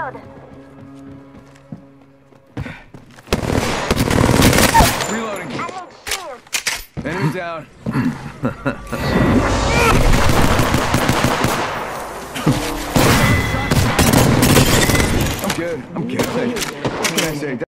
reload. Reloading. I need shield. Enemy down. I'm good. What can I say?